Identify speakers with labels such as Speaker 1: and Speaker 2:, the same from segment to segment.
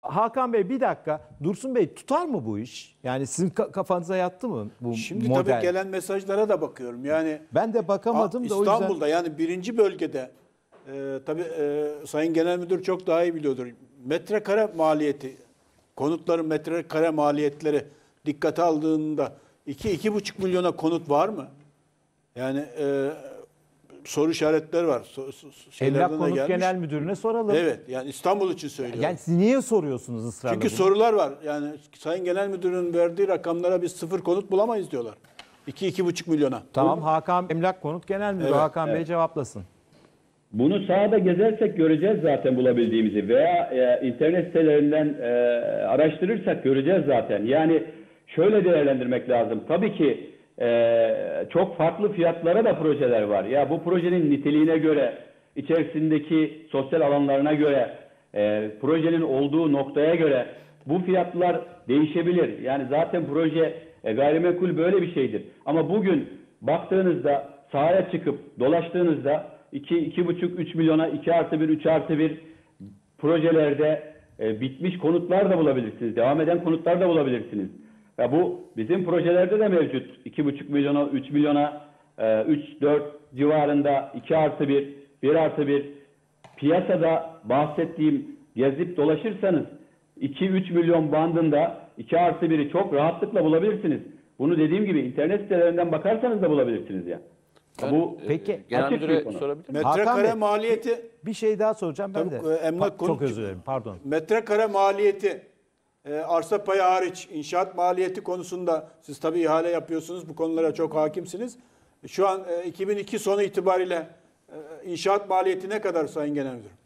Speaker 1: Hakan Bey bir dakika. Dursun Bey tutar mı bu iş? Yani sizin kafanıza yattı mı bu
Speaker 2: Şimdi
Speaker 1: model?
Speaker 2: tabii gelen mesajlara da bakıyorum. Yani
Speaker 1: Ben de bakamadım da o yüzden.
Speaker 2: İstanbul'da yani birinci bölgede tabii Sayın Genel Müdür çok daha iyi biliyordur. Metrekare maliyeti, konutların metrekare maliyetleri dikkate aldığında 2-2,5 milyona konut var mı? Yani soru işaretleri var.
Speaker 1: Emlak Konut Genel Müdürü'ne soralım.
Speaker 2: Evet, yani İstanbul için söylüyorum.
Speaker 1: Yani siz niye soruyorsunuz ısrarla?
Speaker 2: Çünkü sorular var. Yani Sayın Genel Müdür'ün verdiği rakamlara biz sıfır konut bulamayız diyorlar. 2-2,5 milyona.
Speaker 1: Tamam, Hakan Emlak Konut Genel Müdürü,
Speaker 2: Evet,
Speaker 1: Hakan Bey cevaplasın.
Speaker 3: Bunu sahada gezersek göreceğiz zaten bulabildiğimizi veya internet sitelerinden araştırırsak göreceğiz zaten. Yani şöyle değerlendirmek lazım. Tabii ki çok farklı fiyatlara da projeler var. Ya bu projenin niteliğine göre, içerisindeki sosyal alanlarına göre, projenin olduğu noktaya göre bu fiyatlar değişebilir. Yani zaten proje gayrimenkul böyle bir şeydir. Ama bugün baktığınızda sahaya çıkıp dolaştığınızda 2,5-3 milyona 2+1, 3+1 projelerde bitmiş konutlar da bulabilirsiniz. Devam eden konutlar da bulabilirsiniz. Ya bu bizim projelerde de mevcut. 2,5 milyona, 3 milyona, 3-4 civarında 2+1, 1+1 piyasada bahsettiğim gezip dolaşırsanız 2-3 milyon bandında 2+1'i çok rahatlıkla bulabilirsiniz. Bunu dediğim gibi internet sitelerinden bakarsanız da bulabilirsiniz ya. Bu
Speaker 1: Peki
Speaker 4: Genel
Speaker 3: açık bir
Speaker 4: Müdür'e
Speaker 3: konu.
Speaker 4: sorabilir miyim?
Speaker 1: Hakan
Speaker 2: Metrekare
Speaker 1: Bey,
Speaker 2: maliyeti
Speaker 1: bir şey daha soracağım ben de.
Speaker 2: Emlak
Speaker 1: Çok
Speaker 2: konut-
Speaker 1: özür dilerim, pardon.
Speaker 2: Metrekare maliyeti, arsa payı hariç inşaat maliyeti konusunda siz tabii ihale yapıyorsunuz. Bu konulara çok hakimsiniz. Şu an 2002 sonu itibariyle inşaat maliyeti ne kadar Sayın Genel Müdür?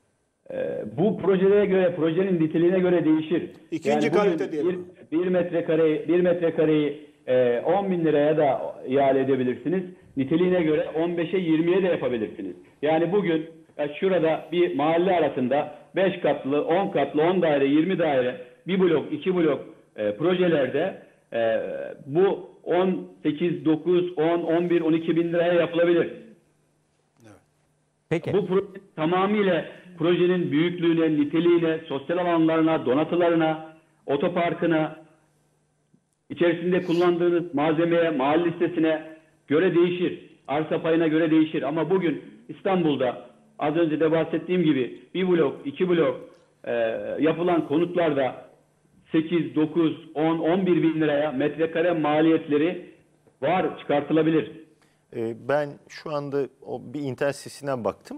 Speaker 3: Bu projelere göre, projenin niteliğine göre değişir.
Speaker 2: İkinci
Speaker 3: bugün
Speaker 2: kalite diyelim.
Speaker 3: Bir metrekareyi 10 bin liraya da ihale edebilirsiniz. Niteliğine göre 15'e 20'ye de yapabilirsiniz. Yani bugün şurada bir mahalle arasında 5 katlı, 10 katlı, 10 daire, 20 daire, 1 blok, 2 blok projelerde bu 18, 9, 10, 11, 12 bin liraya yapılabilir.
Speaker 1: Peki.
Speaker 3: Bu proje tamamıyla projenin büyüklüğüne, niteliğine, sosyal alanlarına, donatılarına, otoparkına, içerisinde kullandığınız malzemeye, mal listesine göre değişir. Arsa payına göre değişir. Ama bugün İstanbul'da az önce de bahsettiğim gibi 1 blok, 2 blok yapılan konutlarda 8, 9, 10, 11 bin liraya metrekare maliyetleri var, çıkartılabilir.
Speaker 5: Ben şu anda bir internet sitesinden baktım.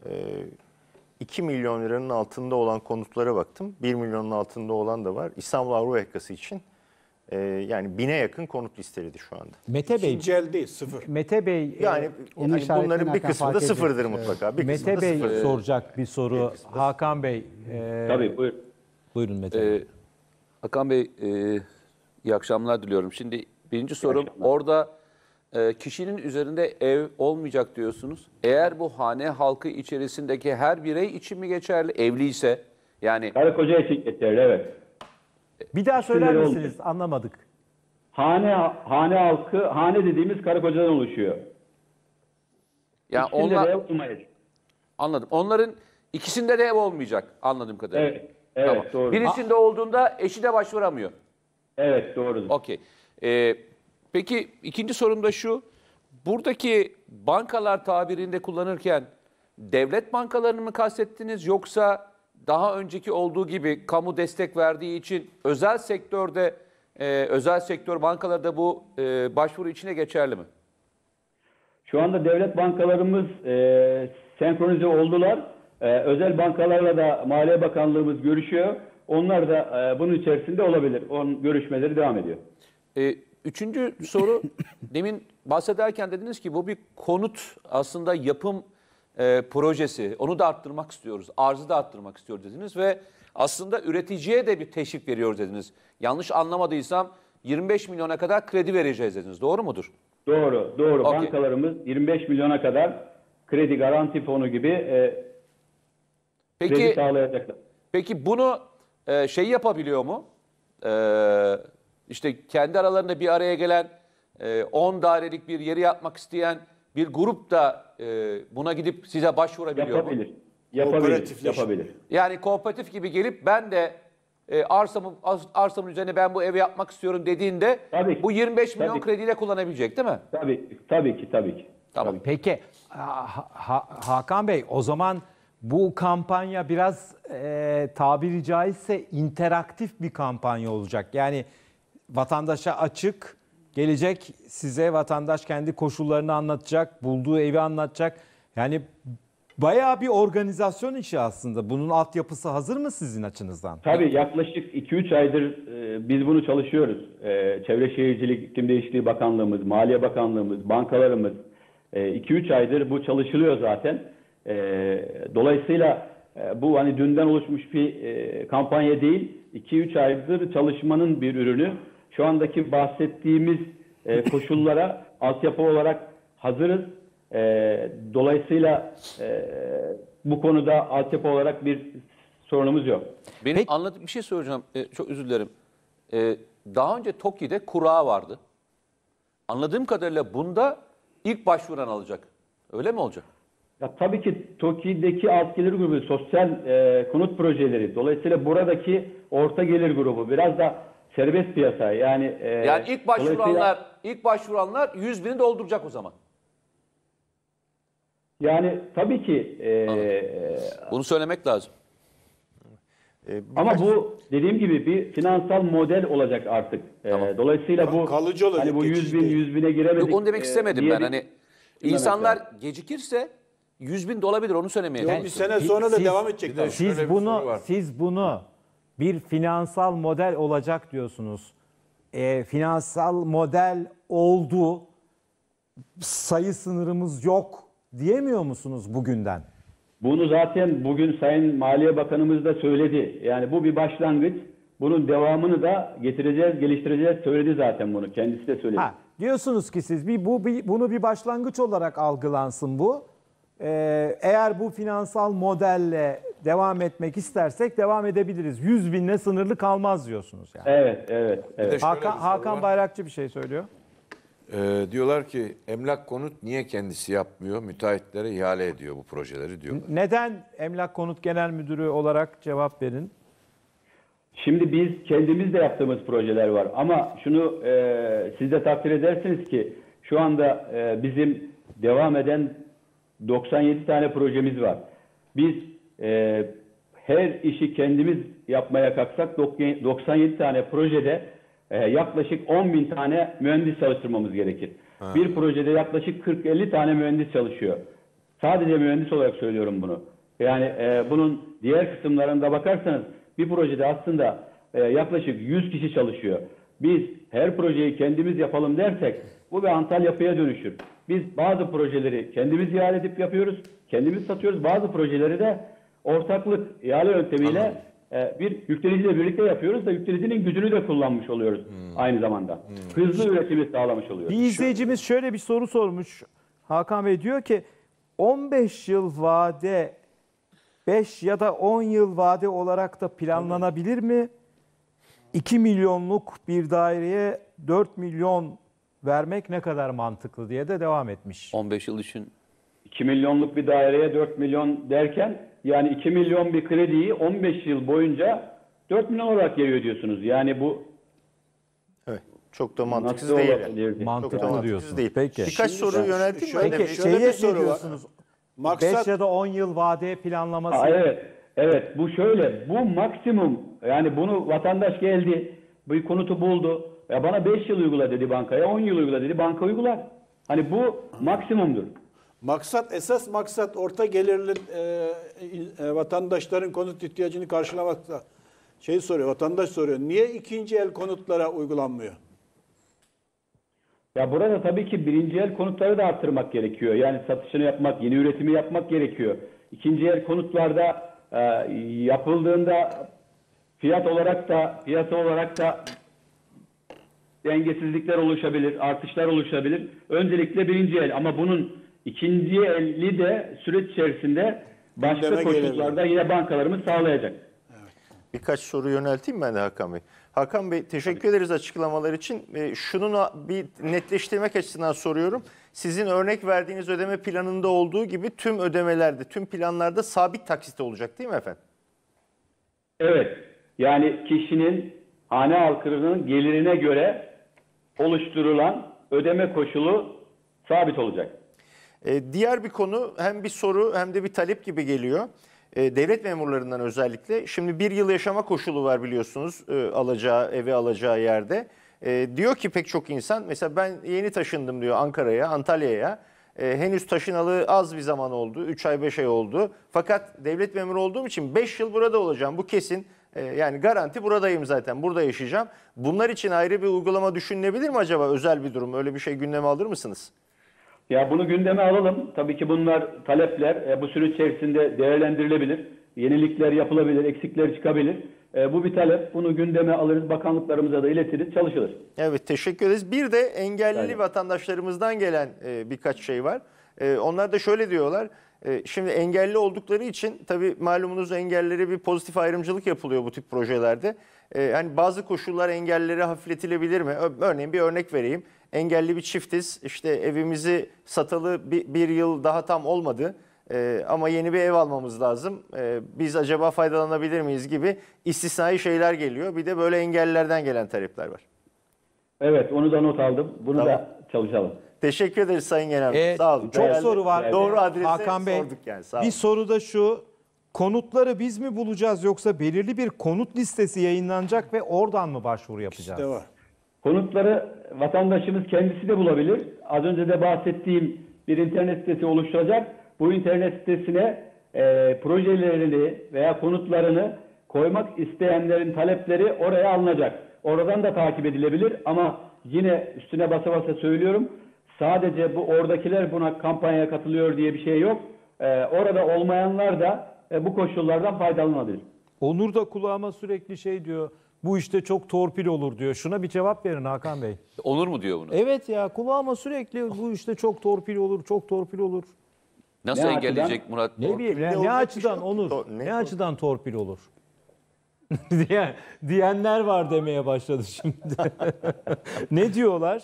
Speaker 5: 2 milyon liranın altında olan konutlara baktım. 1 milyonun altında olan da var. İstanbul Avrupa Yakası için yani 1000'e yakın konut listeledi şu anda.
Speaker 1: Mete Bey,
Speaker 2: İkinci el değil, sıfır.
Speaker 1: Mete Bey,
Speaker 5: Yani
Speaker 6: Onu
Speaker 5: bunların bir
Speaker 6: işaretlerken
Speaker 5: kısmı da
Speaker 6: fark
Speaker 5: sıfırdır
Speaker 6: edecek.
Speaker 5: mutlaka. Bir kısmı
Speaker 1: Mete
Speaker 5: da
Speaker 1: Bey
Speaker 5: sıfırdır.
Speaker 1: soracak bir soru. Hakan Bey,
Speaker 3: Tabii buyur.
Speaker 1: buyurun Mete Bey.
Speaker 4: Hakan Bey, iyi akşamlar diliyorum. Şimdi birinci sorum, orada kişinin üzerinde ev olmayacak diyorsunuz. Eğer bu hane halkı içerisindeki her birey için mi geçerli? Evliyse yani
Speaker 3: Karı koca için geçerli, evet.
Speaker 1: Bir daha söyler
Speaker 3: Kişileri
Speaker 1: misiniz? Anlamadık.
Speaker 3: Hane halkı, hane dediğimiz karı kocadan oluşuyor.
Speaker 4: yani
Speaker 3: İkisinde de
Speaker 4: onlar
Speaker 3: ev olmayacak.
Speaker 4: anladım. Onların ikisinde de ev olmayacak anladığım kadarıyla.
Speaker 3: Evet, evet
Speaker 4: Tamam.
Speaker 3: doğru.
Speaker 4: Birisinde olduğunda eşi de başvuramıyor.
Speaker 3: Evet doğrudur.
Speaker 4: Okey. Peki ikinci sorum da şu. Buradaki bankalar tabirinde kullanırken devlet bankalarını mı kastettiniz yoksa daha önceki olduğu gibi kamu destek verdiği için özel sektörde özel sektör bankaları da bu başvuru içine geçerli mi?
Speaker 3: Şu anda devlet bankalarımız senkronize oldular. Özel bankalarla da Maliye Bakanlığımız görüşüyor. Onlar da bunun içerisinde olabilir. Onun görüşmeleri devam ediyor.
Speaker 4: Üçüncü soru, demin bahsederken dediniz ki bu bir konut aslında yapım projesi. Onu da arttırmak istiyoruz, arzı da arttırmak istiyoruz dediniz ve aslında üreticiye de bir teşvik veriyoruz dediniz. Yanlış anlamadıysam 25 milyona kadar kredi vereceğiz dediniz. Doğru mudur?
Speaker 3: Doğru.
Speaker 4: Okey.
Speaker 3: Bankalarımız 25 milyona kadar kredi garanti fonu gibi kredi
Speaker 4: Peki,
Speaker 3: sağlayacaklar.
Speaker 4: peki bunu şey yapabiliyor mu? İşte kendi aralarında bir araya gelen 10 dairelik bir yeri yapmak isteyen bir grup da buna gidip size başvurabiliyor mu?
Speaker 3: Yapabilir.
Speaker 2: Kooperatifleşme.
Speaker 3: Yapabilir.
Speaker 4: Yani kooperatif gibi gelip ben de arsamın üzerine ben bu evi yapmak istiyorum dediğinde
Speaker 3: Tabii ki.
Speaker 4: bu 25 milyon
Speaker 3: Tabii ki.
Speaker 4: krediyle kullanabilecek değil mi?
Speaker 3: Tabii ki.
Speaker 4: Tamam.
Speaker 1: Peki Hakan Bey, o zaman bu kampanya biraz tabiri caizse interaktif bir kampanya olacak. Yani vatandaşa açık, gelecek size vatandaş kendi koşullarını anlatacak, bulduğu evi anlatacak. Yani bayağı bir organizasyon işi aslında. Bunun altyapısı hazır mı sizin açınızdan?
Speaker 3: Tabii yaklaşık 2-3 aydır biz bunu çalışıyoruz. Çevre Şehircilik İklim Değişikliği Bakanlığımız, Maliye Bakanlığımız, bankalarımız 2-3 aydır bu çalışılıyor zaten. Dolayısıyla bu hani dünden oluşmuş bir kampanya değil. 2-3 aydır çalışmanın bir ürünü. Şu andaki bahsettiğimiz koşullara altyapı olarak hazırız. Dolayısıyla bu konuda altyapı olarak bir sorunumuz yok.
Speaker 4: Benim anladığım bir şey soracağım. Çok özür dilerim. Daha önce TOKİ'de kura vardı. Anladığım kadarıyla bunda ilk başvuran alacak. Öyle mi olacak?
Speaker 3: Ya tabii ki TOKİ'deki alt gelir grubu sosyal konut projeleri. Dolayısıyla buradaki orta gelir grubu biraz da serbest piyasa. Yani
Speaker 4: ilk başvuranlar 100 bini dolduracak o zaman.
Speaker 3: Yani tabii ki
Speaker 4: Bunu söylemek lazım.
Speaker 3: ama bu dediğim gibi bir finansal model olacak artık. Dolayısıyla bu
Speaker 2: Kalıcı olacak,
Speaker 3: hani bu 100 bin
Speaker 2: geçici
Speaker 3: 100 bine giremedik.
Speaker 4: Yok, onu demek istemedim
Speaker 3: diye
Speaker 4: ben.
Speaker 3: bir-
Speaker 4: Hani
Speaker 3: demek
Speaker 4: insanlar
Speaker 3: lazım.
Speaker 4: gecikirse 100 bin de olabilir, onu söylemeye
Speaker 2: Yok, bir
Speaker 4: çalışıyorum.
Speaker 2: sene sonra da
Speaker 1: Siz-
Speaker 2: devam edecek. tabii.
Speaker 1: Siz bunu bir finansal model olacak diyorsunuz. Finansal model oldu, sayı sınırımız yok diyemiyor musunuz bugünden?
Speaker 3: Bunu zaten bugün Sayın Maliye Bakanımız da söyledi. Yani bu bir başlangıç. Bunun devamını da getireceğiz, geliştireceğiz. Söyledi zaten bunu. Kendisi de söyledi.
Speaker 1: Diyorsunuz ki siz bunu bir başlangıç olarak algılansın bu. Eğer bu finansal modelle devam etmek istersek devam edebiliriz. 100 binle sınırlı kalmaz diyorsunuz yani.
Speaker 3: Evet.
Speaker 6: Şöyle bir soru
Speaker 1: Hakan
Speaker 6: var.
Speaker 1: Bayrakçı bir şey söylüyor.
Speaker 6: Diyorlar ki Emlak Konut niye kendisi yapmıyor? Müteahhitlere ihale ediyor bu projeleri diyorlar.
Speaker 1: Neden Emlak Konut Genel Müdürü olarak cevap verin?
Speaker 3: Şimdi biz kendimiz de yaptığımız projeler var. Ama şunu siz de takdir edersiniz ki şu anda bizim devam eden 97 tane projemiz var. Biz her işi kendimiz yapmaya kalksak 97 tane projede yaklaşık 10 bin tane mühendis çalıştırmamız gerekir. Bir projede yaklaşık 40-50 tane mühendis çalışıyor. Sadece mühendis olarak söylüyorum bunu. Yani bunun diğer kısımlarında bakarsanız bir projede aslında yaklaşık 100 kişi çalışıyor. Biz her projeyi kendimiz yapalım dersek bu bir Antalya yapıya dönüşür. Biz bazı projeleri kendimiz ihale edip yapıyoruz, kendimiz satıyoruz. Bazı projeleri de ortaklık ihale yöntemiyle bir yükleniciyle birlikte yapıyoruz da yüklenicinin gücünü de kullanmış oluyoruz aynı zamanda. Hızlı üretimi sağlamış oluyoruz.
Speaker 1: Bir izleyicimiz şöyle bir soru sormuş. Hakan Bey diyor ki 15 yıl vade 5 ya da 10 yıl vade olarak da planlanabilir mi? 2 milyonluk bir daireye 4 milyon vermek ne kadar mantıklı diye de devam etmiş.
Speaker 4: 15 yıl için
Speaker 3: 2 milyonluk bir daireye 4 milyon derken yani 2 milyon bir krediyi 15 yıl boyunca 4 milyon olarak geliyor diyorsunuz. Yani bu
Speaker 5: Evet. Çok da mantıksız
Speaker 3: nasıl
Speaker 5: değil.
Speaker 3: olabilir?
Speaker 1: Mantıklı
Speaker 5: Çok da mantıksız
Speaker 1: diyorsun.
Speaker 5: değil.
Speaker 1: Peki.
Speaker 5: Birkaç soru yönelteyim mi?
Speaker 2: şöyle-
Speaker 1: Peki
Speaker 2: şöyle bir
Speaker 1: şeye
Speaker 2: soru
Speaker 1: ne
Speaker 2: var.
Speaker 1: diyorsunuz?
Speaker 2: Maksat
Speaker 1: 5 ya da 10 yıl vadeye planlaması.
Speaker 3: Evet. Bu şöyle. Bu maksimum. Yani bunu vatandaş geldi. Bu konutu buldu. Ya bana 5 yıl uygula dedi bankaya. 10 yıl uygula dedi. Banka uygular. Hani bu maksimumdur.
Speaker 2: esas maksat orta gelirli vatandaşların konut ihtiyacını karşılamakta. Vatandaş soruyor. Niye ikinci el konutlara uygulanmıyor?
Speaker 3: Ya burada tabii ki birinci el konutları da arttırmak gerekiyor. Yani satışını yapmak, yeni üretimi yapmak gerekiyor. İkinci el konutlarda yapıldığında fiyat olarak da, piyasa olarak da dengesizlikler oluşabilir, artışlar oluşabilir. Öncelikle birinci el ama bunun ikinci eli de süreç içerisinde başka
Speaker 2: Gündeme
Speaker 3: koşullarda yine bankalarımız sağlayacak.
Speaker 5: Birkaç soru yönelteyim ben de Hakan Bey. Hakan Bey teşekkür ederiz açıklamalar için. Şunu bir netleştirmek açısından soruyorum. Sizin örnek verdiğiniz ödeme planında olduğu gibi tüm ödemelerde, tüm planlarda sabit taksit olacak değil mi efendim?
Speaker 3: Evet. Yani kişinin hane halkının gelirine göre oluşturulan ödeme koşulu sabit olacak.
Speaker 5: Diğer bir konu, hem bir soru hem de bir talep gibi geliyor. Devlet memurlarından özellikle. Şimdi 1 yıl yaşama koşulu var biliyorsunuz, evi alacağı yerde. Diyor ki pek çok insan, mesela ben yeni taşındım diyor Ankara'ya, Antalya'ya. Henüz taşınalı az bir zaman oldu, 3 ay 5 ay oldu. Fakat devlet memuru olduğum için 5 yıl burada olacağım, bu kesin. Yani garanti buradayım zaten, burada yaşayacağım. Bunlar için ayrı bir uygulama düşünülebilir mi acaba, özel bir durum? Öyle bir şey gündeme alır mısınız?
Speaker 3: Ya bunu gündeme alalım. Tabii ki bunlar talepler bu süreç içerisinde değerlendirilebilir. Yenilikler yapılabilir, eksikler çıkabilir. Bu bir talep. Bunu gündeme alırız, bakanlıklarımıza da iletiriz, çalışılır.
Speaker 5: Evet, teşekkür ederiz. Bir de engelli
Speaker 3: Evet.
Speaker 5: vatandaşlarımızdan gelen birkaç şey var. Onlar da şöyle diyorlar. Şimdi engelli oldukları için tabii malumunuz engellilere bir pozitif ayrımcılık yapılıyor bu tip projelerde. Hani bazı koşullar engellilere hafifletilebilir mi? Örneğin bir örnek vereyim. Engelli bir çiftiz. İşte evimizi satalı bir yıl daha tam olmadı. Ama yeni bir ev almamız lazım. Biz acaba faydalanabilir miyiz gibi istisnai şeyler geliyor. Bir de böyle engellilerden gelen talepler var.
Speaker 3: Evet, onu da not aldım. Bunu
Speaker 5: Tamam.
Speaker 3: da çalışalım.
Speaker 5: Teşekkür ederiz Sayın Genel Müdür. Sağ olun.
Speaker 1: Çok
Speaker 5: Değerli-
Speaker 1: soru var.
Speaker 5: Doğru adrese
Speaker 1: Hakan Bey,
Speaker 5: sorduk yani. Sağ olun.
Speaker 1: bir soru da şu. Konutları biz mi bulacağız yoksa belirli bir konut listesi yayınlanacak ve oradan mı başvuru yapacağız?
Speaker 2: de var.
Speaker 3: Konutları vatandaşımız kendisi de bulabilir. Az önce de bahsettiğim bir internet sitesi oluşturacak. Bu internet sitesine projelerini veya konutlarını koymak isteyenlerin talepleri oraya alınacak. Oradan da takip edilebilir ama yine üstüne basa basa söylüyorum. Sadece bu oradakiler buna kampanyaya katılıyor diye bir şey yok. Orada olmayanlar da bu koşullardan faydalanabilir.
Speaker 1: Onur da kulağıma sürekli şey diyor. Bu işte çok torpil olur diyor. Şuna bir cevap verin Hakan Bey.
Speaker 4: Onur mu diyor bunu?
Speaker 1: Evet ya, kulağıma sürekli bu işte çok torpil olur, çok torpil olur.
Speaker 4: Nasıl
Speaker 3: Ne
Speaker 4: engelleyecek
Speaker 3: açıdan?
Speaker 4: Murat?
Speaker 1: Ne bileyim, ne
Speaker 5: olacak
Speaker 1: açıdan
Speaker 5: bir şey
Speaker 1: Onur?
Speaker 5: yok.
Speaker 1: Ne açıdan torpil olur? Diyenler var demeye başladı şimdi. Ne diyorlar?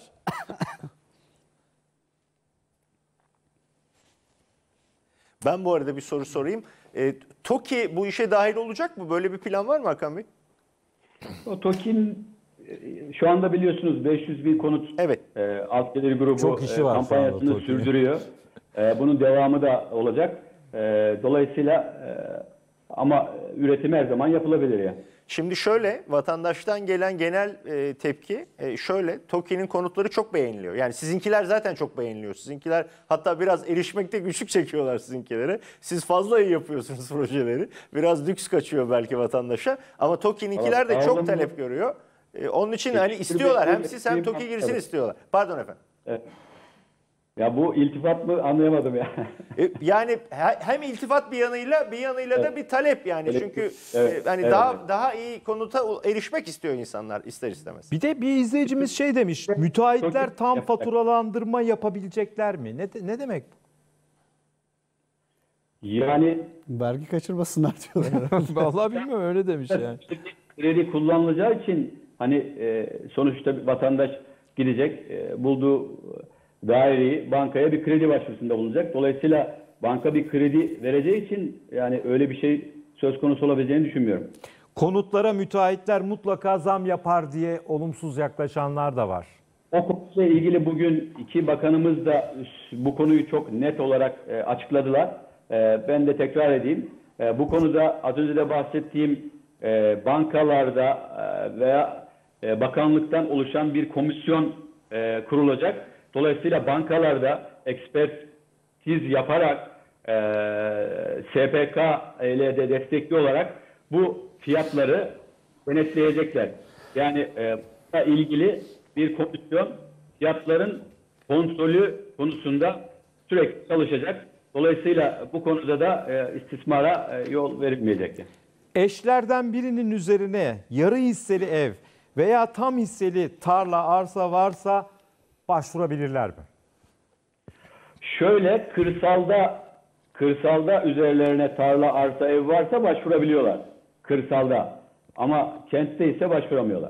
Speaker 5: Ben bu arada bir soru sorayım. TOKİ bu işe dahil olacak mı? Böyle bir plan var mı Hakan Bey?
Speaker 3: O TOKİ'nin şu anda biliyorsunuz 500 bin konut
Speaker 5: Evet.
Speaker 3: alt gelir grubu
Speaker 1: Çok işi var şu anda
Speaker 3: kampanyasını
Speaker 1: TOKİ'nin.
Speaker 3: sürdürüyor. Bunun devamı da olacak. Dolayısıyla ama üretim her zaman yapılabilir yani.
Speaker 5: Şimdi şöyle, vatandaştan gelen genel tepki şöyle. TOKİ'nin konutları çok beğeniliyor. Yani sizinkiler zaten çok beğeniliyor. Sizinkiler hatta biraz erişmekte güçlük çekiyorlar sizinkilere. Siz fazla iyi yapıyorsunuz projeleri. Biraz lüks kaçıyor belki vatandaşa. Ama TOKİ'ninkiler de çok
Speaker 3: Aldım
Speaker 5: talep
Speaker 3: bu.
Speaker 5: görüyor. Onun için hani istiyorlar. Hem siz hem TOKİ girsin
Speaker 3: Evet.
Speaker 5: istiyorlar. Pardon efendim.
Speaker 3: Ya bu iltifat mı anlayamadım ya.
Speaker 5: Yani hem iltifat bir yanıyla da bir talep yani.
Speaker 3: Evet.
Speaker 5: Çünkü
Speaker 3: Evet.
Speaker 5: hani
Speaker 3: Evet.
Speaker 5: daha iyi konuta erişmek istiyor insanlar ister istemez.
Speaker 1: Bir de bir izleyicimiz şey demiş. Müteahhitler
Speaker 3: Çok-
Speaker 1: tam faturalandırma yapabilecekler mi? Ne demek?
Speaker 3: Yani
Speaker 7: Vergi kaçırmasınlar diyorlar.
Speaker 1: Vallahi bilmiyorum, öyle demiş yani.
Speaker 3: kredi kullanılacağı için hani sonuçta bir vatandaş gidecek bulduğu daireyi bankaya bir kredi başvurusunda bulunacak. Dolayısıyla banka bir kredi vereceği için yani öyle bir şey söz konusu olabileceğini düşünmüyorum.
Speaker 1: Konutlara müteahhitler mutlaka zam yapar diye olumsuz yaklaşanlar da var.
Speaker 3: O konuyla ilgili bugün iki bakanımız da bu konuyu çok net olarak açıkladılar. Ben de tekrar edeyim. Bu konuda az önce de bahsettiğim bankalarda veya bakanlıktan oluşan bir komisyon kurulacak. Dolayısıyla bankalarda ekspertiz yaparak SPK ile de destekli olarak bu fiyatları denetleyecekler. Yani bununla ilgili bir komisyon fiyatların kontrolü konusunda sürekli çalışacak. Dolayısıyla bu konuda da istismara yol verilmeyecek.
Speaker 1: Eşlerden birinin üzerine yarı hisseli ev veya tam hisseli tarla, arsa varsa başvurabilirler mi?
Speaker 3: Şöyle kırsalda üzerlerine tarla, arsa, ev varsa başvurabiliyorlar. Kırsalda. Ama kentte ise başvuramıyorlar.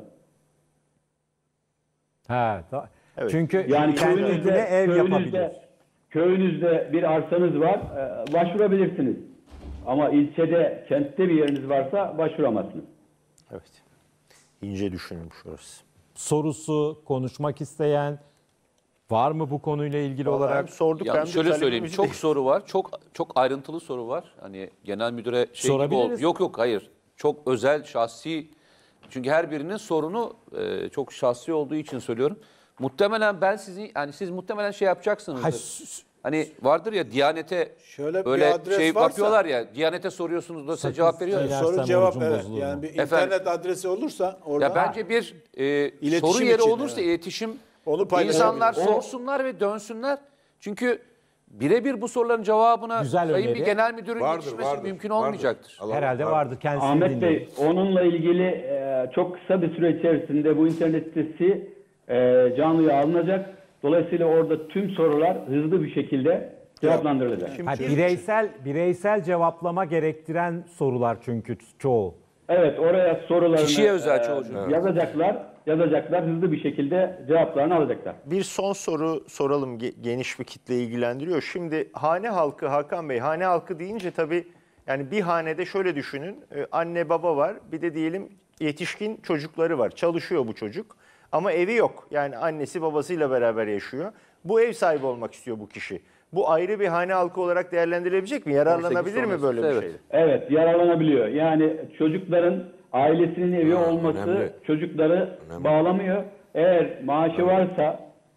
Speaker 5: Evet.
Speaker 1: Çünkü
Speaker 3: Yani
Speaker 1: kendine ev yapabilir.
Speaker 3: köyünüzde bir arsanız var, başvurabilirsiniz. Ama ilçede, kentte bir yeriniz varsa başvuramazsınız.
Speaker 5: Evet. İnce düşünülmüş orası.
Speaker 1: Sorusu, konuşmak isteyen var mı bu konuyla ilgili olarak?
Speaker 5: Hem sorduk hem
Speaker 4: Ya
Speaker 5: de
Speaker 4: şöyle söyleyeyim,
Speaker 5: talebimizi
Speaker 4: çok
Speaker 5: de-
Speaker 4: soru var. Çok ayrıntılı soru var. Hani genel müdüre şey gibi
Speaker 1: Sorabiliriz.
Speaker 4: Yok hayır. Çok özel, şahsi. Çünkü her birinin sorunu çok şahsi olduğu için söylüyorum. Muhtemelen siz muhtemelen şey yapacaksınızdır.
Speaker 1: Hayır,
Speaker 4: Hani vardır ya Diyanete
Speaker 2: Şöyle bir
Speaker 4: böyle
Speaker 2: adres
Speaker 4: şey
Speaker 2: varsa-
Speaker 4: yapıyorlar ya. Diyanete soruyorsunuz da size
Speaker 1: Sakın
Speaker 4: cevap veriyor.
Speaker 1: söyler-
Speaker 2: Soru
Speaker 1: Dersem
Speaker 2: cevap
Speaker 1: orucum
Speaker 2: evet.
Speaker 1: bozulur
Speaker 2: Yani
Speaker 1: mu?
Speaker 2: bir
Speaker 4: Efendim?
Speaker 2: internet adresi olursa orada
Speaker 4: Ya bence bir
Speaker 2: İletişim
Speaker 4: soru yeri
Speaker 2: için,
Speaker 4: olursa
Speaker 2: evet.
Speaker 4: iletişim
Speaker 2: Onu paylaşabiliriz.
Speaker 4: insanlar
Speaker 2: O-
Speaker 4: sorsunlar ve dönsünler. Çünkü birebir bu soruların cevabına
Speaker 1: Güzel
Speaker 4: sayın
Speaker 1: öneri.
Speaker 4: bir genel müdürün
Speaker 6: Vardır,
Speaker 4: yetişmesi
Speaker 6: vardır.
Speaker 4: mümkün
Speaker 6: vardır.
Speaker 4: olmayacaktır.
Speaker 6: Alalım,
Speaker 1: herhalde vardır. Kendisini
Speaker 3: Ahmet
Speaker 1: dinleyelim.
Speaker 3: Bey, onunla ilgili çok kısa bir süre içerisinde bu internet sitesi canlıya alınacak. Dolayısıyla orada tüm sorular hızlı bir şekilde cevaplandırılacak.
Speaker 1: Ha, bireysel cevaplama gerektiren sorular çünkü çoğu.
Speaker 3: Evet, oraya sorularını
Speaker 4: Kişiye özel çoğu.
Speaker 3: yazacaklar, hızlı bir şekilde cevaplarını alacaklar.
Speaker 5: Bir son soru soralım, geniş bir kitle ilgilendiriyor. Şimdi hane halkı, Hakan Bey, hane halkı deyince tabii yani bir hanede şöyle düşünün, anne baba var, bir de diyelim yetişkin çocukları var, çalışıyor bu çocuk ama evi yok. Yani annesi babasıyla beraber yaşıyor. Bu ev sahibi olmak istiyor bu kişi. Bu ayrı bir hane halkı olarak değerlendirilebilecek mi? Yararlanabilir mi böyle bir
Speaker 4: Evet.
Speaker 5: şeyde?
Speaker 3: Evet, yararlanabiliyor. Yani çocukların ailesinin evi olması
Speaker 6: önemli.
Speaker 3: çocukları bağlamıyor. Eğer maaşı varsa,